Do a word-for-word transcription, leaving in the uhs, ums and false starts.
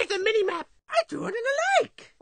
the minimap. I drew it in a lake.